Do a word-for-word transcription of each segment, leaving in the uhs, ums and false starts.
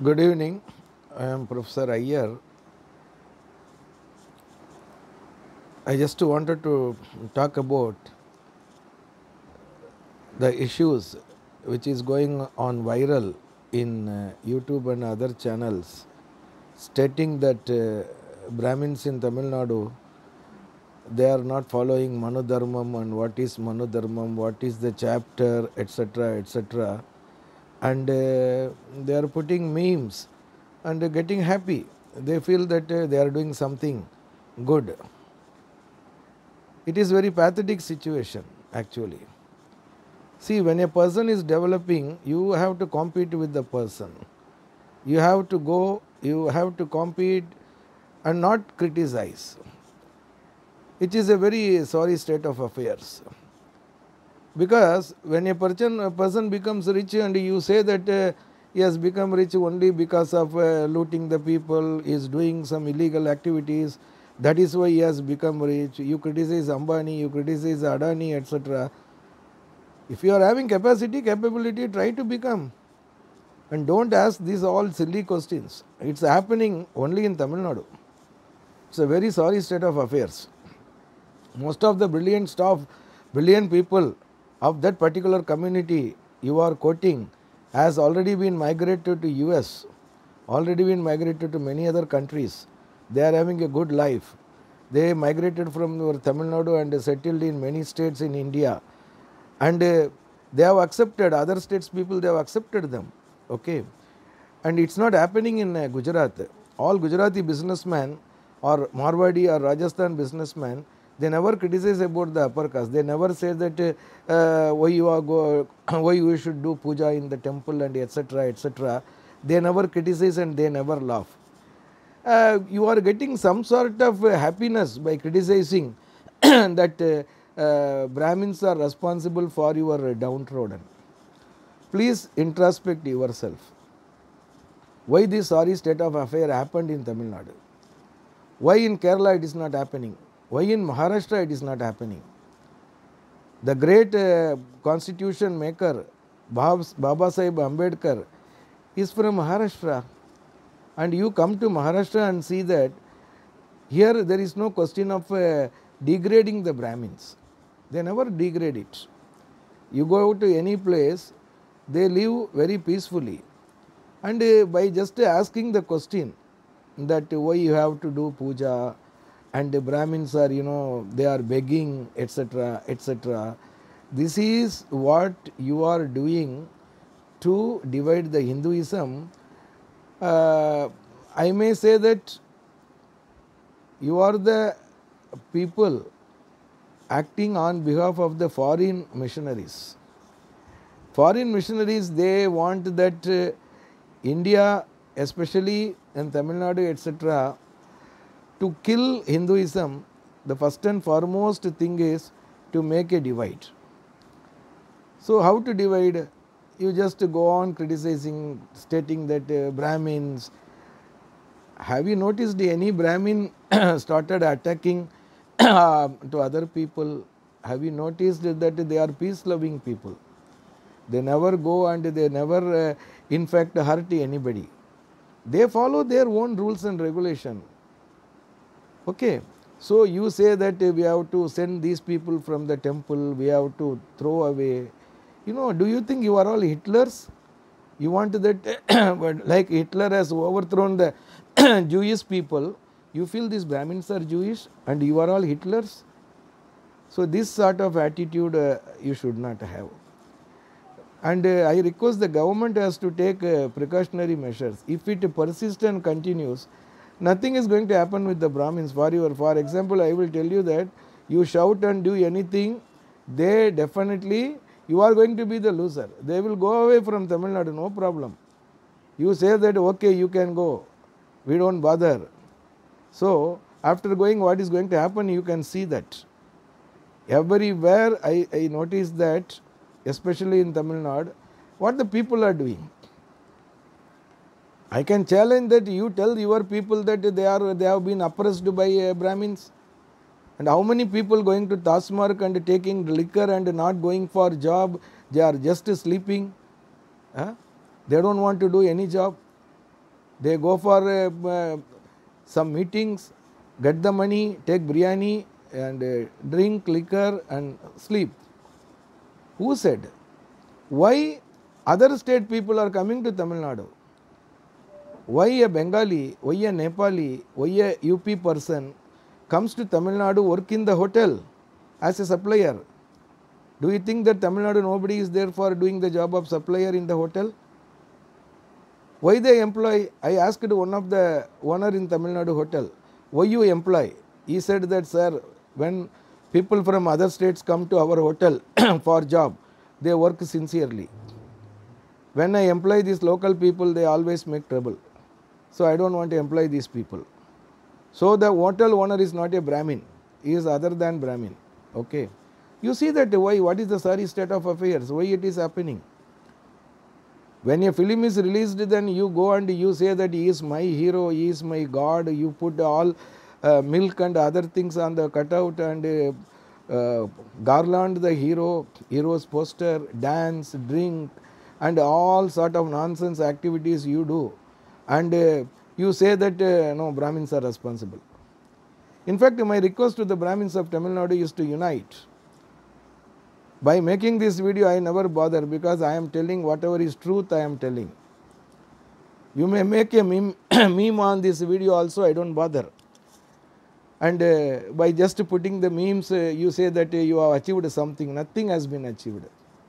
Good evening. I am Professor Iyer. I just wanted to talk about the issues which is going on viral in uh, YouTube and other channels, stating that uh, Brahmins in Tamil Nadu, they are not following Manu Dharmam, and what is Manu Dharmam, what is the chapter, et cetera, et cetera. And uh, they are putting memes and uh, getting happy. They feel that uh, they are doing something good. It is very pathetic situation actually. See, when a person is developing, you have to compete with the person. You have to go, you have to compete and not criticize. It is a very sorry state of affairs. Because when a person, a person becomes rich and you say that uh, he has become rich only because of uh, looting the people, is doing some illegal activities, that is why he has become rich. You criticize Ambani, you criticize Adani, et cetera. If you are having capacity, capability, try to become. And don't ask these all silly questions. It's happening only in Tamil Nadu. It's a very sorry state of affairs. Most of the brilliant staff, brilliant people of that particular community you are quoting has already been migrated to U S, already been migrated to many other countries. They are having a good life. They migrated from Tamil Nadu and settled in many states in India. And uh, they have accepted, other states people, they have accepted them. Okay. And it's not happening in uh, Gujarat. All Gujarati businessmen or Marwadi or Rajasthan businessmen, they never criticize about the upper caste. They never say that uh, why you are go, why you should do puja in the temple and et cetera et cetera. They never criticize and they never laugh. Uh, you are getting some sort of uh, happiness by criticizing that uh, uh, Brahmins are responsible for your uh, downtrodden. Please introspect yourself. Why this sorry state of affair happened in Tamil Nadu? Why in Kerala it is not happening? Why in Maharashtra it is not happening? The great uh, constitution maker Baba Sahib Ambedkar is from Maharashtra. And you come to Maharashtra and see that here there is no question of uh, degrading the Brahmins. They never degrade it. You go to any place, they live very peacefully. And uh, by just asking the question that why you have to do puja, and the Brahmins are, you know, they are begging, et cetera, et cetera. This is what you are doing to divide the Hinduism. Uh, I may say that you are the people acting on behalf of the foreign missionaries. Foreign missionaries, they want that uh, India, especially in Tamil Nadu, et cetera, to kill Hinduism. The first and foremost thing is to make a divide. So how to divide? You just go on criticizing, stating that uh, Brahmins. Have you noticed any Brahmin started attacking uh, to other people? Have you noticed that they are peace-loving people? They never go and they never, uh, in fact, hurt anybody. They follow their own rules and regulation. Okay. So you say that uh, we have to send these people from the temple, we have to throw away. You know, do you think you are all Hitlers? You want that, like Hitler has overthrown the Jewish people, you feel these Brahmins are Jewish and you are all Hitlers? So this sort of attitude uh, you should not have. And uh, I request the government has to take uh, precautionary measures. If it persists and continues, nothing is going to happen with the Brahmins. For your, for example, I will tell you that you shout and do anything, they definitely, you are going to be the loser. They will go away from Tamil Nadu, no problem. You say that, okay, you can go, we don't bother. So, after going, what is going to happen, you can see that. Everywhere I, I notice that, especially in Tamil Nadu, what the people are doing. I can challenge that you tell your people that they are they have been oppressed by uh, Brahmins. And how many people going to Tasmark and taking liquor and not going for job, they are just sleeping. Huh? They don't want to do any job. They go for uh, uh, some meetings, get the money, take biryani and uh, drink liquor and sleep. Who said? Why other state people are coming to Tamil Nadu? Why a Bengali, why a Nepali, why a U P person comes to Tamil Nadu, work in the hotel as a supplier? Do you think that Tamil Nadu nobody is there for doing the job of supplier in the hotel? Why they employ? I asked one of the owner in Tamil Nadu hotel, why you employ? He said that, sir, when people from other states come to our hotel for job, they work sincerely. When I employ these local people, they always make trouble. So I don't want to employ these people. So the hotel owner is not a Brahmin. He is other than Brahmin. Okay. You see that why, what is the sorry state of affairs, why it is happening. When a film is released, then you go and you say that he is my hero, he is my god, you put all uh, milk and other things on the cutout and uh, uh, garland the hero, hero's poster, dance, drink and all sort of nonsense activities you do. And uh, you say that uh, no, Brahmins are responsible. In fact, my request to the Brahmins of Tamil Nadu is to unite. By making this video, I never bother because I am telling whatever is truth, I am telling. You may make a meme, meme on this video also, I don't bother. And uh, by just putting the memes, uh, you say that uh, you have achieved something. Nothing has been achieved.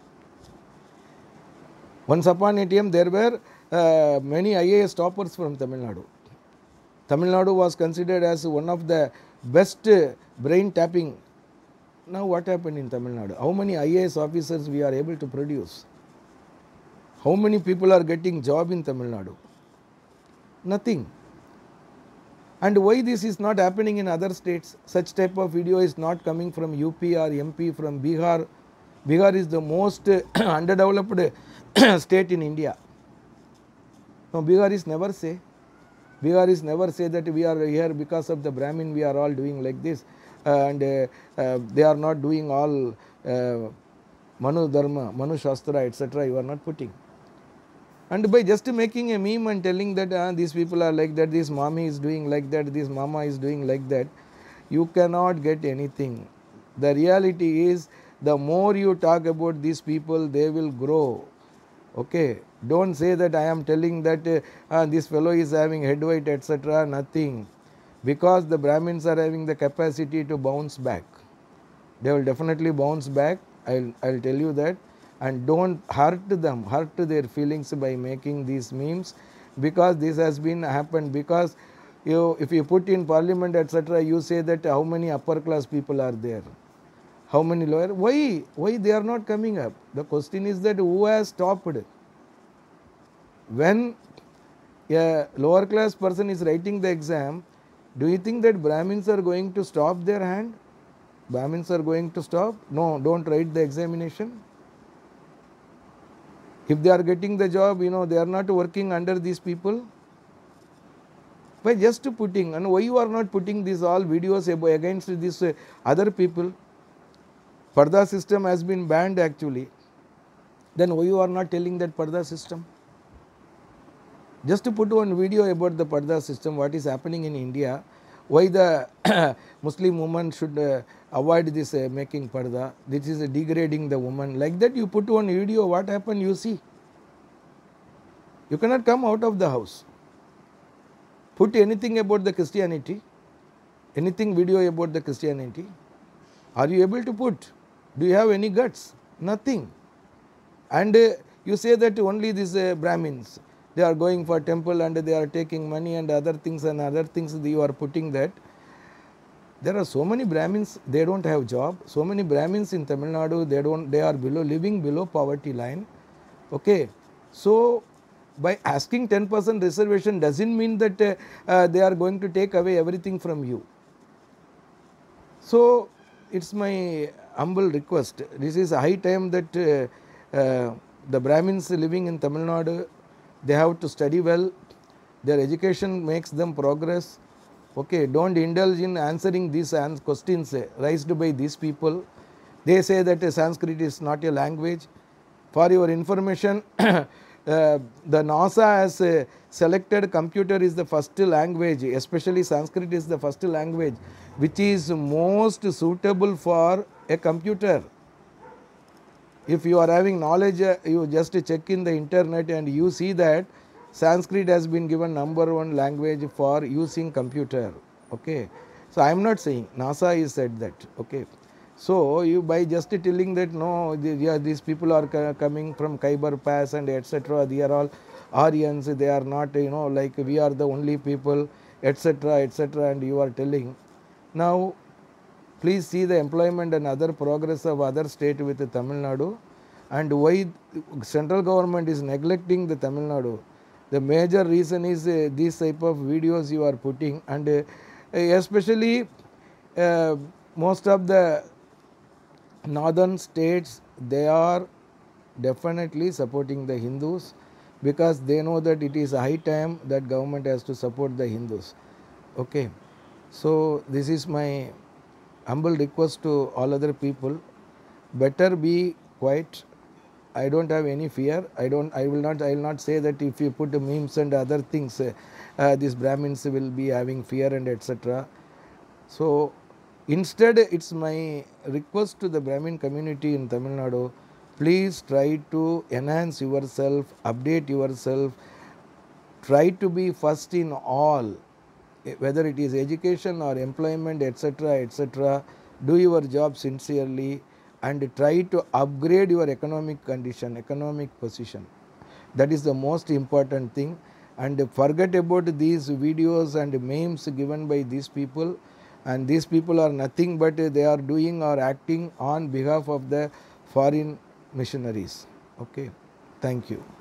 Once upon a time, there were uh, many I A S toppers from Tamil Nadu. Tamil Nadu was considered as one of the best uh, brain tapping. Now what happened in Tamil Nadu? How many I A S officers we are able to produce? How many people are getting job in Tamil Nadu? Nothing. And why this is not happening in other states? Such type of video is not coming from U P or M P, from Bihar. Bihar is the most uh, underdeveloped state in India. No, Bihar is never say. Bihar is never say that we are here because of the Brahmin, we are all doing like this. Uh, and uh, uh, they are not doing all uh, Manu Dharma, Manu Shastra, et cetera. You are not putting. And by just making a meme and telling that uh, these people are like that, this mommy is doing like that, this mama is doing like that, you cannot get anything. The reality is, the more you talk about these people, they will grow. Okay. Don't say that I am telling that uh, uh, this fellow is having head weight, et cetera. Nothing. Because the Brahmins are having the capacity to bounce back. They will definitely bounce back. I'll, I'll tell you that. And don't hurt them, hurt their feelings by making these memes, because this has been happened. Because you, if you put in parliament, et cetera, you say that how many upper class people are there, how many lower. Why? Why they are not coming up? The question is that who has stopped? When a lower class person is writing the exam, do you think that Brahmins are going to stop their hand? Brahmins are going to stop? No, don't write the examination. If they are getting the job, you know, they are not working under these people. By just putting, and why you are not putting these all videos against these uh, other people? Parda system has been banned actually. Then why you are not telling that Parda system? Just to put one video about the Parda system, what is happening in India, why the Muslim woman should uh, avoid this uh, making Parda, this is uh, degrading the woman. Like that you put one video, what happened you see. You cannot come out of the house. Put anything about the Christianity, anything video about the Christianity. Are you able to put? Do you have any guts? Nothing. And uh, you say that only these uh, Brahmins, they are going for temple and they are taking money and other things and other things you are putting that. There are so many Brahmins, they don't have job. So many Brahmins in Tamil Nadu, they don't, they are below, living below poverty line. Okay. So by asking ten percent reservation doesn't mean that uh, uh, they are going to take away everything from you. So it's my humble request. This is a high time that uh, uh, the Brahmins living in Tamil Nadu, they have to study well, their education makes them progress. Okay, don't indulge in answering these questions raised by these people. They say that Sanskrit is not a language. For your information, uh, the NASA has uh, selected computer is the first language, especially Sanskrit is the first language which is most suitable for a computer. If you are having knowledge, uh, you just check in the internet and you see that Sanskrit has been given number one language for using computer. Okay, so I am not saying, NASA is said that. Okay, so you by just telling that no, the, yeah, these people are co- coming from Khyber Pass and etc. They are all Aryans. They are not, you know, like we are the only people, etc. etc. And you are telling now. Please see the employment and other progress of other state with the Tamil Nadu, and why central government is neglecting the Tamil Nadu. The major reason is uh, these type of videos you are putting, and uh, especially uh, most of the northern states, they are definitely supporting the Hindus because they know that it is high time that government has to support the Hindus. Okay, so this is my humble request to all other people, better be quiet. I don't have any fear. I don't I will not I will not say that if you put memes and other things, uh, uh, these Brahmins will be having fear and etc. So instead, it's my request to the Brahmin community in Tamil Nadu, please try to enhance yourself, update yourself, try to be first in all, whether it is education or employment, etc. etc. Do your job sincerely and try to upgrade your economic condition, economic position. That is the most important thing. And forget about these videos and memes given by these people. And these people are nothing but they are doing or acting on behalf of the foreign missionaries. Okay, thank you.